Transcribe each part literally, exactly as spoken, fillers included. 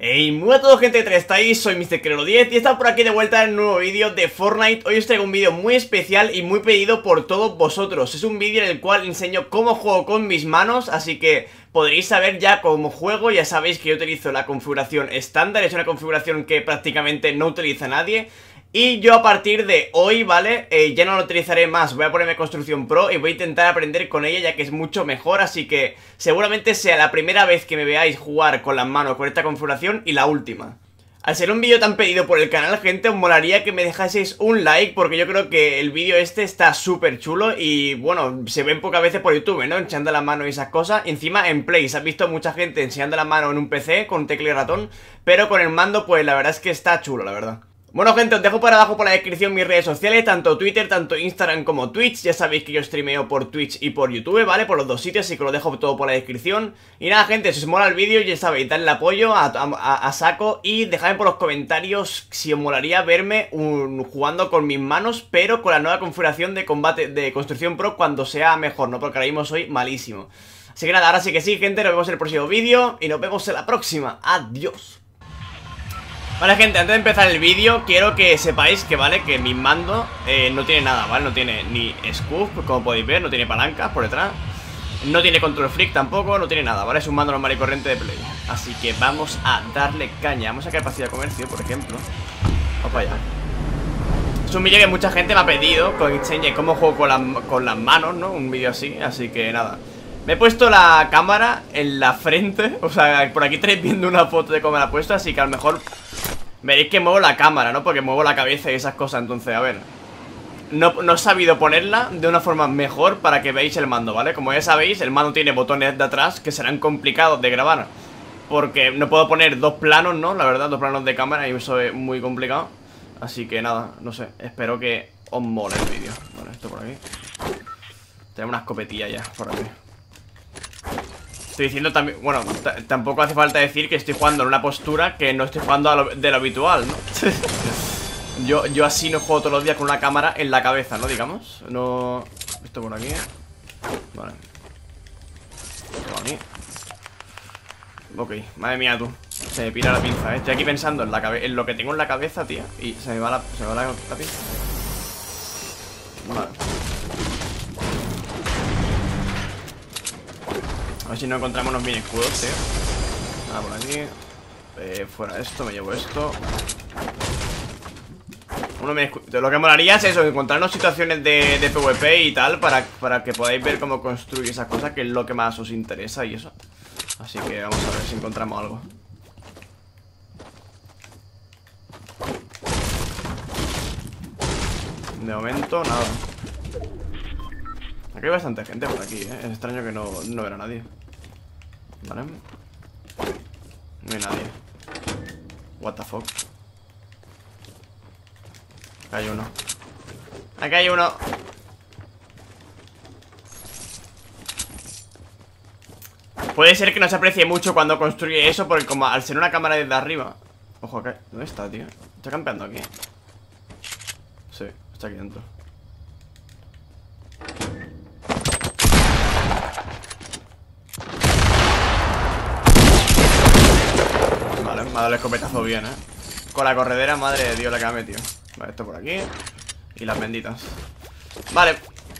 Hey, muy buenas a todos, gente, ¿qué estáis? Soy mister Crero diez y estamos por aquí de vuelta en un nuevo vídeo de Fortnite. Hoy os traigo un vídeo muy especial y muy pedido por todos vosotros. Es un vídeo en el cual enseño cómo juego con mis manos, así que podréis saber ya cómo juego. Ya sabéis que yo utilizo la configuración estándar, es una configuración que prácticamente no utiliza nadie. Y yo a partir de hoy, ¿vale? Eh, ya no lo utilizaré más, voy a ponerme Construcción Pro y voy a intentar aprender con ella, ya que es mucho mejor. Así que seguramente sea la primera vez que me veáis jugar con las manos con esta configuración y la última. Al ser un vídeo tan pedido por el canal, gente, os molaría que me dejaseis un like, porque yo creo que el vídeo este está súper chulo y, bueno, se ven pocas veces por YouTube, ¿no? Enseñando la mano y esas cosas. Encima en Play, se ha visto mucha gente enseñando la mano en un P C con tecla y ratón, pero con el mando, pues la verdad es que está chulo, la verdad. Bueno, gente, os dejo por abajo por la descripción mis redes sociales, tanto Twitter, tanto Instagram como Twitch. Ya sabéis que yo streameo por Twitch y por YouTube, ¿vale? Por los dos sitios, así que lo dejo todo por la descripción. Y nada, gente, si os mola el vídeo, ya sabéis, dadle apoyo a, a, a saco. Y dejadme por los comentarios si os molaría verme un, jugando con mis manos, pero con la nueva configuración de combate de Construcción Pro cuando sea mejor, ¿no? Porque ahora mismo soy malísimo. Así que nada, ahora sí que sí, gente, nos vemos en el próximo vídeo y nos vemos en la próxima. Adiós. Vale, gente, antes de empezar el vídeo quiero que sepáis que, vale, que mi mando eh, no tiene nada, ¿vale? No tiene ni scoop, como podéis ver, no tiene palancas por detrás. No tiene control freak tampoco, no tiene nada, ¿vale? Es un mando normal y corriente de Play. Así que vamos a darle caña. Vamos a capacidad de comercio, por ejemplo. Vamos para allá. Es un vídeo que mucha gente me ha pedido, que enseñe cómo juego con, la, con las manos, ¿no? Un vídeo así, así que nada. Me he puesto la cámara en la frente. O sea, por aquí estáis viendo una foto de cómo me la he puesto, así que a lo mejor veréis que muevo la cámara, ¿no? Porque muevo la cabeza y esas cosas. Entonces, a ver, No, no he sabido ponerla de una forma mejor para que veáis el mando, ¿vale? Como ya sabéis, el mando tiene botones de atrás que serán complicados de grabar, porque no puedo poner dos planos, ¿no? La verdad, dos planos de cámara, y eso es muy complicado. Así que nada, no sé, espero que os mole el vídeo. Vale, esto por aquí. Tenemos una escopetilla ya, por aquí. Estoy diciendo también, bueno, tampoco hace falta decir que estoy jugando en una postura que no estoy jugando a lo, de lo habitual, ¿no? yo, yo así no juego todos los días con una cámara en la cabeza, ¿no? Digamos, no... Esto por aquí. Vale. Esto por aquí. Ok, madre mía tú. Se me pira la pinza, ¿eh? Estoy aquí pensando en, la cabe en lo que tengo en la cabeza, tío, y se me va la, se me va la, la pinza. Vale. A ver si no encontramos unos mini escudos, tío. Ah, por aquí. eh, Fuera esto, me llevo esto. Uno mini escudos. Lo que molaría es eso, encontrarnos situaciones de, de PvP y tal, para, para que podáis ver cómo construir esas cosas, que es lo que más os interesa y eso. Así que vamos a ver si encontramos algo. De momento, nada. Aquí hay bastante gente por aquí, ¿eh? Es extraño que no, no verá nadie. Vale. No hay nadie. What the fuck. Acá hay uno. Acá hay uno. Puede ser que no se aprecie mucho cuando construye eso, porque como al ser una cámara desde arriba. Ojo, acá. ¿Dónde está, tío? Está campeando aquí. Sí, está aquí dentro. Vale, me ha dado el escopetazo bien, eh. Con la corredera, madre de Dios, la que me ha metido. Vale, esto por aquí. Y las benditas. Vale.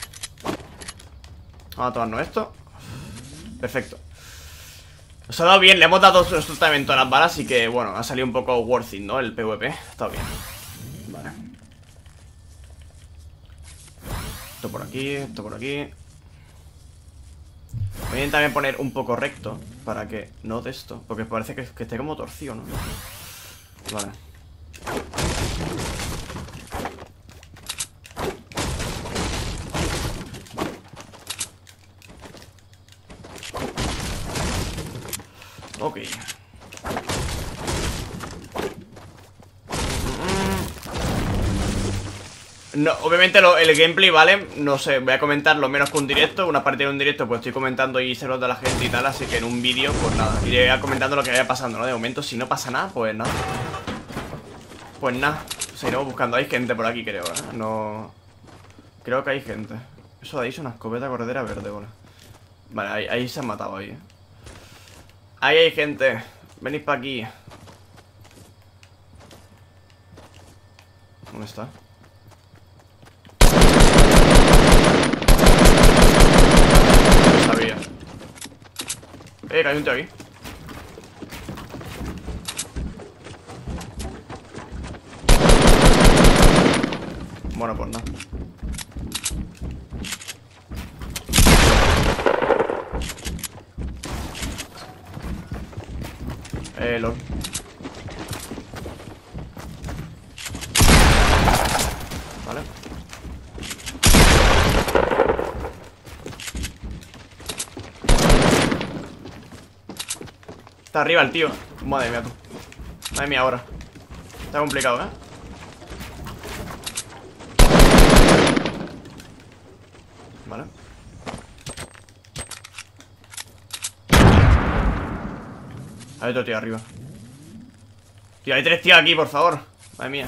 Vamos a tomarnos esto. Perfecto. Nos ha dado bien, le hemos dado absolutamente todas las balas. Así que, bueno, ha salido un poco worth it, ¿no? El PvP, está bien. Vale. Esto por aquí, esto por aquí. Voy a también poner un poco recto para que no de esto, porque parece que, que esté como torcido, ¿no? Vale. Ok. No, obviamente lo, el gameplay, ¿vale? No sé, voy a comentar lo menos que un directo. Una parte de un directo pues estoy comentando y se de la gente y tal. Así que en un vídeo, pues nada, iré comentando lo que vaya pasando, ¿no? De momento, si no pasa nada, pues nada. Pues nada, seguiremos buscando. Hay gente por aquí, creo, ¿eh? No... Creo que hay gente. Eso de ahí es una escopeta corredera verde, bueno. Vale, ahí, ahí se han matado ahí, ¿eh? Ahí hay gente. Venid para aquí. ¿Dónde está? No sabía. Eh, que hay un tío aquí. Bueno, pues no. Eh, lol. Vale. Está arriba el tío. Madre mía, tú. Madre mía, ahora. Está complicado, ¿eh? Vale. Hay otro tío arriba. Tío, hay tres tíos aquí, por favor. Madre mía.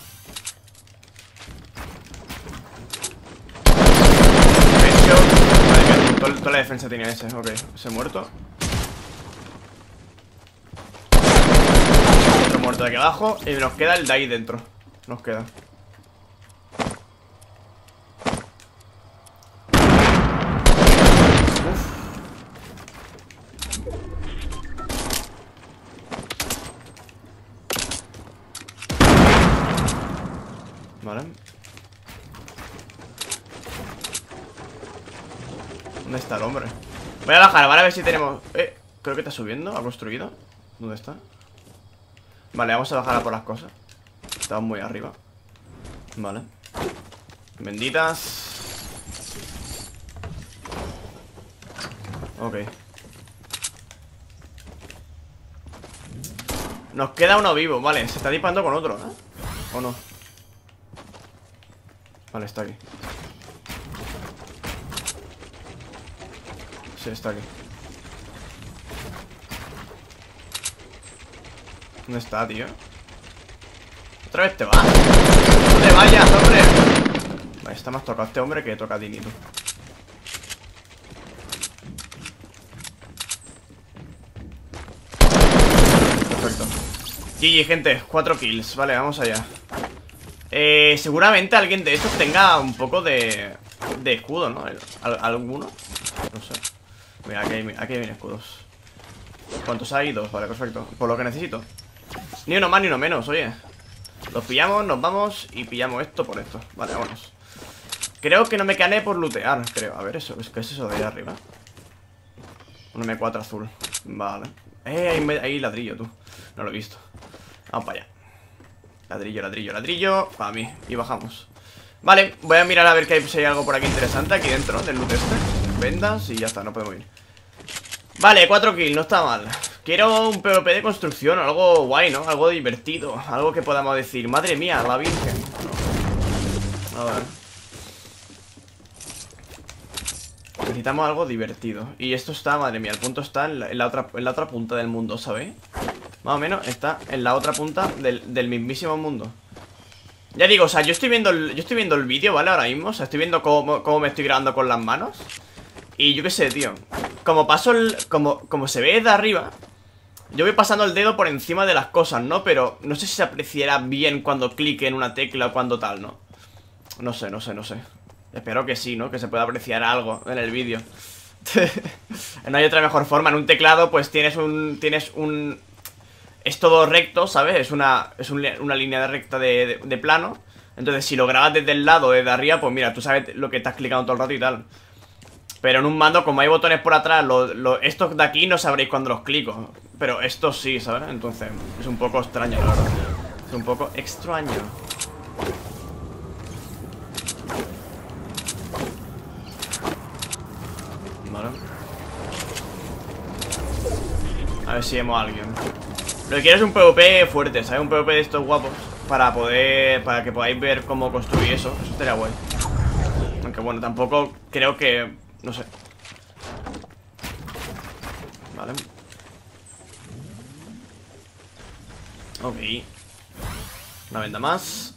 Madre mía, toda, toda la defensa tenía ese. Ok, ese muerto. Otro muerto de aquí abajo. Y nos queda el de ahí dentro. Nos queda. Vale. ¿Dónde está el hombre? Voy a bajar, ¿vale? A ver si tenemos... Eh, creo que está subiendo, ha construido. ¿Dónde está? Vale, vamos a bajar a por las cosas. Estamos muy arriba. Vale. Benditas. Ok. Nos queda uno vivo, vale. Se está disparando con otro, ¿eh? ¿O no? Vale, está aquí. Sí, está aquí. ¿Dónde está, tío? ¿Otra vez te vas? ¡No te vayas, hombre! Vale, está más tocado este hombre que toca a Dinito. Perfecto. G G, gente, cuatro kills. Vale, vamos allá. Eh, seguramente alguien de estos tenga un poco de, de escudo, ¿no? ¿Al, ¿Alguno? No sé. Mira, aquí hay, aquí hay mil escudos. ¿Cuántos hay? Dos, vale, perfecto. Por lo que necesito. Ni uno más ni uno menos, oye. Los pillamos, nos vamos y pillamos esto por esto. Vale, vámonos. Creo que no me cané por lootear, creo. A ver, eso, ¿qué es eso de ahí arriba? Un eme cuatro azul. Vale. Eh, hay, hay ladrillo, tú. No lo he visto. Vamos para allá. Ladrillo, ladrillo, ladrillo. Para mí. Y bajamos. Vale, voy a mirar a ver que hay, si hay algo por aquí interesante aquí dentro del loot este. Vendas y ya está, no podemos ir. Vale, cuatro kills, no está mal. Quiero un PvP de construcción, algo guay, ¿no? Algo divertido, algo que podamos decir. Madre mía, la virgen. No. A ver. Necesitamos algo divertido. Y esto está, madre mía, el punto está en la, en la, otra, en la otra punta del mundo, ¿sabéis? Más o menos está en la otra punta del, del mismísimo mundo. Ya digo, o sea, yo estoy viendo el, yo estoy viendo el vídeo, ¿vale? Ahora mismo, o sea, estoy viendo cómo, cómo me estoy grabando con las manos. Y yo qué sé, tío. Como paso el... Como, como se ve de arriba, yo voy pasando el dedo por encima de las cosas, ¿no? Pero no sé si se apreciará bien cuando clique en una tecla o cuando tal, ¿no? No sé, no sé, no sé. Espero que sí, ¿no? Que se pueda apreciar algo en el vídeo. No hay otra mejor forma. En un teclado, pues tienes un... Tienes un... Es todo recto, ¿sabes? Es una, es un, una línea de recta de, de, de plano. Entonces, si lo grabas desde el lado, desde arriba, pues mira, tú sabes lo que estás clicando todo el rato y tal. Pero en un mando, como hay botones por atrás, lo, lo, estos de aquí no sabréis cuando los clico. Pero estos sí, ¿sabes? Entonces, es un poco extraño, la verdad. Es un poco extraño. Vale. A ver si vemos a alguien. Lo que quiero es un PvP fuerte, ¿sabes? Un PvP de estos guapos. Para poder... Para que podáis ver cómo construir eso. Eso estaría guay. Aunque bueno, tampoco creo que... No sé. Vale. Ok. Una venda más.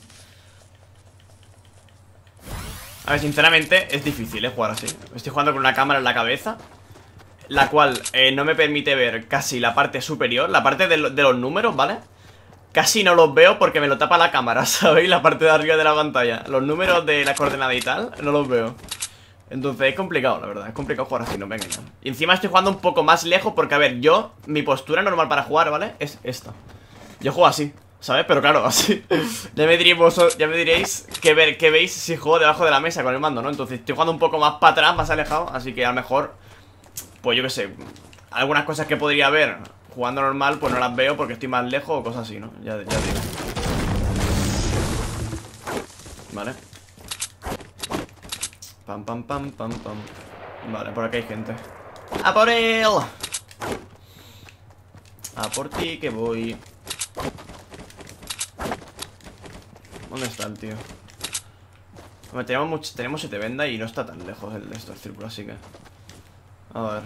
A ver, sinceramente es difícil, ¿eh? Jugar así. Estoy jugando con una cámara en la cabeza, la cual eh, no me permite ver casi la parte superior, la parte de, lo, de los números, ¿vale? casi no los veo porque me lo tapa la cámara, ¿sabéis? La parte de arriba de la pantalla. Los números de la coordenada y tal, no los veo. Entonces es complicado, la verdad. Es complicado jugar así, no me engañan. Y encima estoy jugando un poco más lejos porque, a ver, yo, mi postura normal para jugar, ¿vale? Es esta. Yo juego así, ¿sabes? Pero claro, así. Ya me diréis vosotros, ya me diréis que, ver, que veis si juego debajo de la mesa con el mando, ¿no? Entonces estoy jugando un poco más para atrás, más alejado. Así que a lo mejor, pues yo qué sé, algunas cosas que podría ver jugando normal, pues no las veo porque estoy más lejos o cosas así, ¿no? Ya, ya digo. Vale. Pam, pam, pam, pam, pam. Vale, por aquí hay gente. ¡A por él! A por ti que voy. ¿Dónde está el tío? Bueno, tenemos, mucho, tenemos siete vendas y no está tan lejos el de estos círculos, así que... A ver.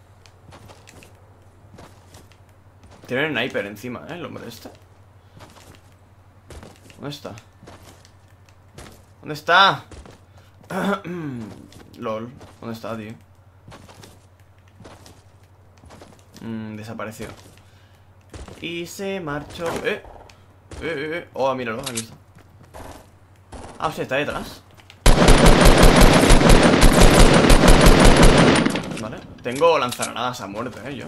Tiene un sniper encima, ¿eh? El hombre este. ¿Dónde está? ¿Dónde está? LOL. ¿Dónde está, tío? Mm, desapareció. Y se marchó. ¡Eh! ¡Eh, eh, eh! Oh, míralo, aquí está. Ah, hostia, está detrás. Vale. Tengo lanzagranadas a muerte, eh, yo.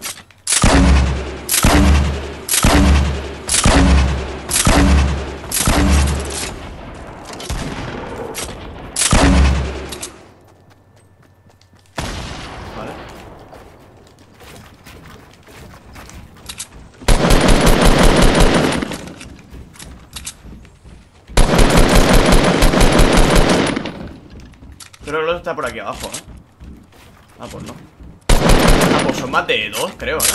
Creo que el otro está por aquí abajo, ¿eh? Ah, pues no. Ah, pues son más de dos, creo, ¿eh?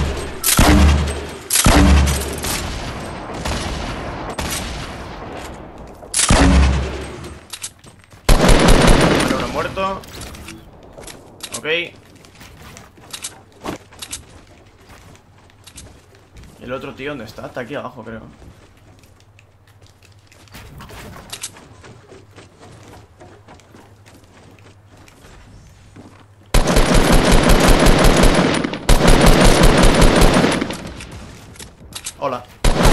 Vale, uno muerto. Ok. ¿Y el otro tío dónde está? Está aquí abajo, creo. Hola.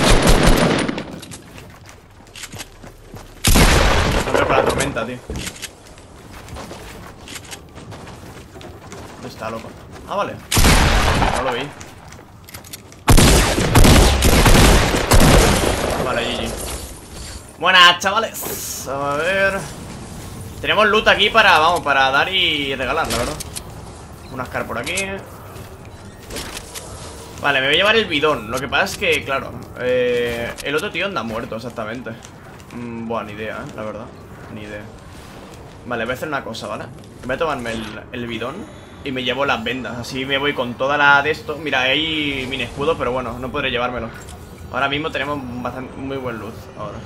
No veo con la tormenta, tío. ¿Dónde está, loco? Ah, vale. No lo vi. Vale, G G. Buenas, chavales. A ver. Tenemos loot aquí para, vamos, para dar y regalar, la verdad. Un Ascar por aquí. Vale, me voy a llevar el bidón. Lo que pasa es que, claro, eh, el otro tío anda muerto, exactamente. mm, Buah, ni idea, eh, la verdad. Ni idea. Vale, voy a hacer una cosa, ¿vale? Voy a tomarme el, el bidón y me llevo las vendas. Así me voy con toda la de esto. Mira, hay mini escudo, pero bueno, no podré llevármelo. Ahora mismo tenemos bastante, muy buen luz. Ahora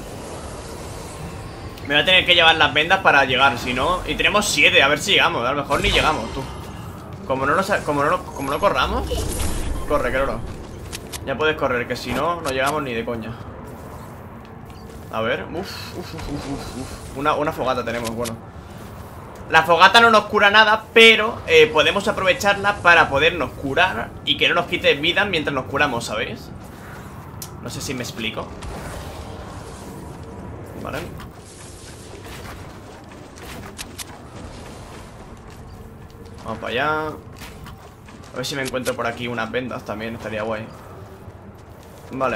me voy a tener que llevar las vendas para llegar, si no. Y tenemos siete, a ver si llegamos. A lo mejor ni llegamos, tú. Como no, nos, como no, como no corramos. Corre, creo. Ya puedes correr, que si no, no llegamos ni de coña. A ver, uff, uff, uff, uff, uf. Una, una fogata tenemos, bueno. La fogata no nos cura nada, pero eh, podemos aprovecharla para podernos curar y que no nos quite vida mientras nos curamos, ¿sabéis? No sé si me explico. Vale. Vamos para allá. A ver si me encuentro por aquí unas vendas también, estaría guay. Vale.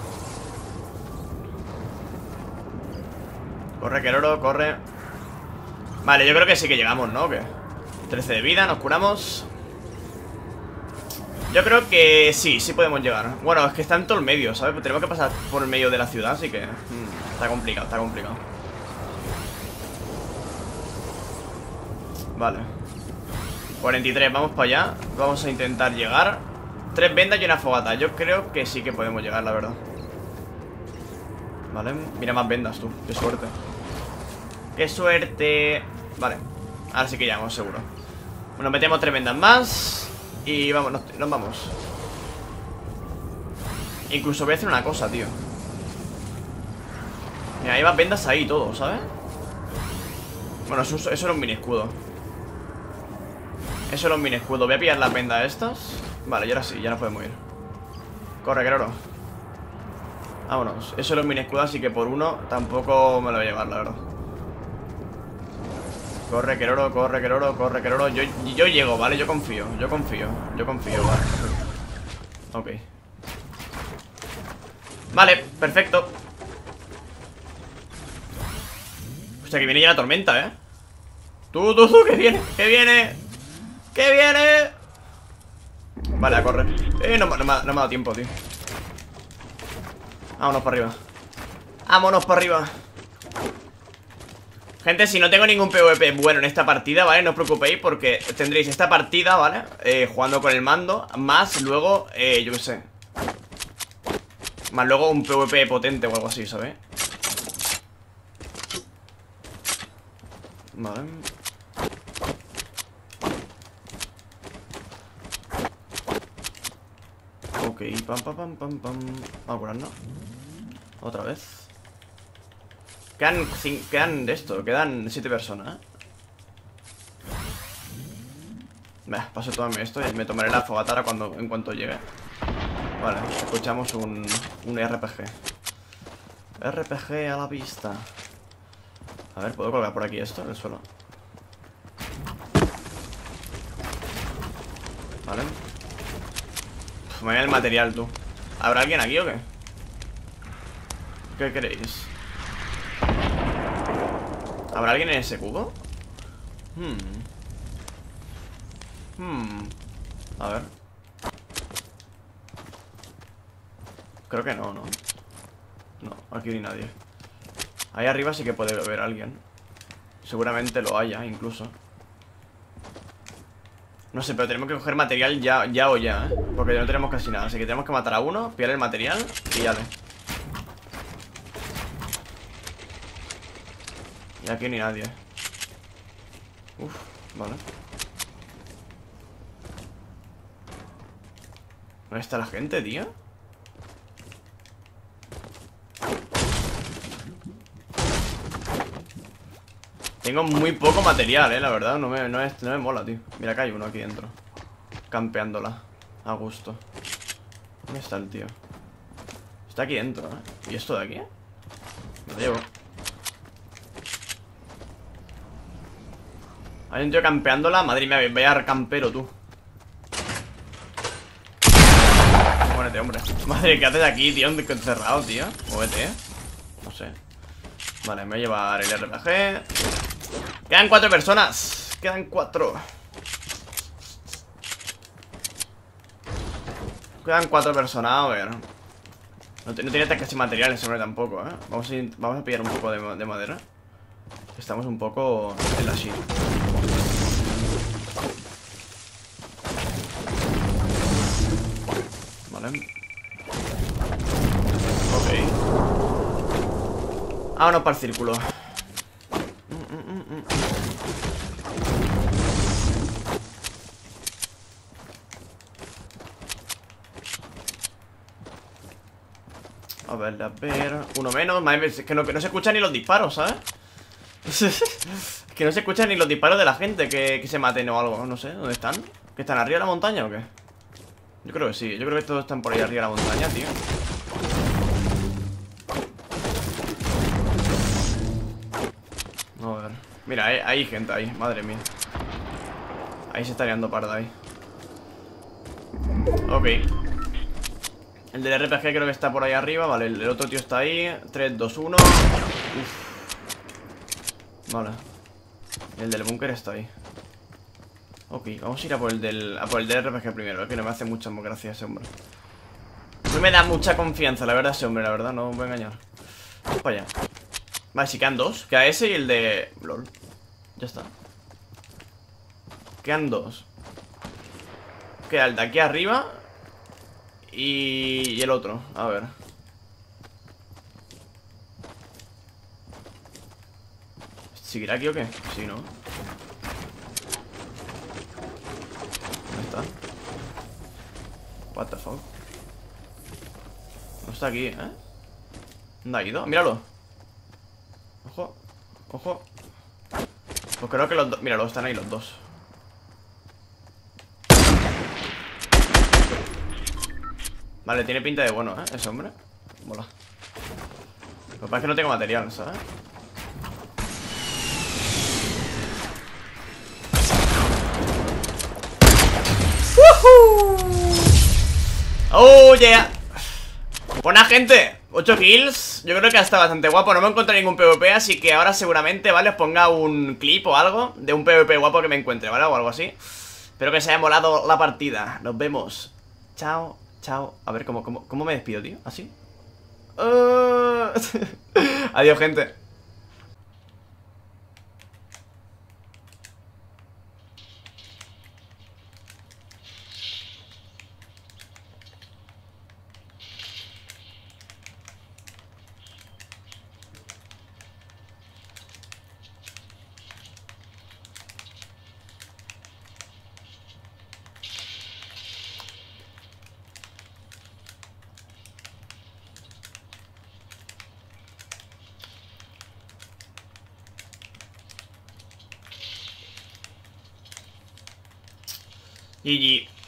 Corre, Keroro, corre. Vale, yo creo que sí que llegamos, ¿no? ¿O qué? trece de vida, nos curamos. Yo creo que sí, sí podemos llegar. Bueno, es que está en todo el medio, ¿sabes? Pues tenemos que pasar por el medio de la ciudad, así que... Hmm, está complicado, está complicado. Vale. cuarenta y tres, vamos para allá. Vamos a intentar llegar. Tres vendas y una fogata. Yo creo que sí que podemos llegar, la verdad. Vale, mira más vendas tú. Qué suerte. Qué suerte. Vale, ahora sí que llegamos, seguro. Bueno, metemos tres vendas más y vamos, nos, nos vamos. Incluso voy a hacer una cosa, tío. Mira, hay más vendas ahí y todo, ¿sabes? Bueno, eso, eso era un mini escudo. Eso era un mini escudo. Voy a pillar las vendas estas. Vale, y ahora sí, ya nos podemos ir. Corre, Keroro. Vámonos. Eso es los mini escudos, así que por uno tampoco me lo voy a llevar, la verdad. Corre, Keroro, corre, Keroro, corre, Keroro. Yo, yo llego, ¿vale? Yo confío, yo confío, yo confío, vale. Ok. Vale, perfecto. Hostia, que viene ya la tormenta, ¿eh? Tú, tú, tú, que viene, que viene. Que viene. Vale, a correr. Eh, no, no, me, ha, no me ha dado tiempo, tío. Vámonos para arriba. Vámonos para arriba. Gente, si no tengo ningún PvP bueno en esta partida, ¿vale? No os preocupéis porque tendréis esta partida, ¿vale? Eh, jugando con el mando. Más luego, eh, yo qué sé. Más luego un PvP potente o algo así, ¿sabes? Vale. Ok, pam, pam, pam, pam, pam. Vamos a curarnos. Otra vez. Quedan, quedan de esto, quedan siete personas, ¿eh? Bah, paso tomarme esto y me tomaré la fogatara cuando, en cuanto llegue. Vale, escuchamos un, un R P G. R P G a la vista. A ver, ¿puedo colgar por aquí esto en el suelo? Vale. Uf, me voy al material, tú. ¿Habrá alguien aquí o qué? ¿Qué queréis? ¿Habrá alguien en ese cubo? Hmm. Hmm. A ver. Creo que no, no. No, aquí ni nadie. Ahí arriba sí que puede haber alguien. Seguramente lo haya, incluso. No sé, pero tenemos que coger material ya, ya o ya, ¿eh? Porque no tenemos casi nada. Así que tenemos que matar a uno, pillar el material y ya le. Y aquí ni nadie. Uf, vale. ¿Dónde está la gente, tío? Tengo muy poco material, eh, la verdad. No me, no, es, no me mola, tío. Mira que hay uno aquí dentro, campeándola. A gusto. ¿Dónde está el tío? Está aquí dentro, eh. ¿Y esto de aquí? Me lo llevo. Hay un tío campeándola. Madre mía, vaya campero, tú. Muérete, hombre. Madre, ¿qué haces aquí, tío? Encerrado, tío. Muévete, eh. No sé. Vale, me voy a llevar el R P G. Quedan cuatro personas. Quedan cuatro. Quedan cuatro personas, a ver. No, no tiene casi materiales, hombre, tampoco, eh. Vamos a, ir, vamos a pillar un poco de, de madera. Estamos un poco en la shit. Vale. Ok. Vámonos para el círculo. Mm, mm, mm, mm. A ver, a ver. Uno menos. Madre, es que no, que no se escuchan ni los disparos, ¿sabes? Es que no se escuchan ni los disparos de la gente que, que se maten o algo. No sé, ¿dónde están? ¿Que están arriba de la montaña o qué? Yo creo que sí, yo creo que todos están por ahí arriba de la montaña, tío. A ver. Mira, hay, hay gente ahí, madre mía. Ahí se está liando parda ahí. Ok. El del R P G creo que está por ahí arriba. Vale, el, el otro tío está ahí. tres, dos, uno. Uf. Vale. El del búnker está ahí. Ok, vamos a ir a por el del, a por el del R P G primero, que no me hace mucha gracia ese hombre. No me da mucha confianza, la verdad, ese hombre, la verdad, no os voy a engañar. Vamos para allá. Vale, si quedan dos. Queda ese y el de... LOL. Ya está. Quedan dos. Queda el de aquí arriba y... y el otro, a ver. ¿Seguirá aquí o qué? Sí, ¿no? ¿Dónde está? What the fuck. No está aquí, ¿eh? ¿Dónde ha ido? Míralo. Ojo, ojo. Pues creo que los dos... Míralo, están ahí los dos. Vale, tiene pinta de bueno, ¿eh? Ese hombre. Mola. Lo que pasa es que no tengo material, ¿sabes? ¡Woohoo! ¡Oh, yeah! Buena gente, ocho kills. Yo creo que está bastante guapo. No me encuentro ningún PvP, así que ahora seguramente, ¿vale? Os ponga un clip o algo de un PvP guapo que me encuentre, ¿vale? O algo así. Espero que se haya molado la partida. Nos vemos. Chao, chao. A ver, ¿cómo, cómo, cómo me despido, tío? ¿Así? Uh... Adiós, gente. G G.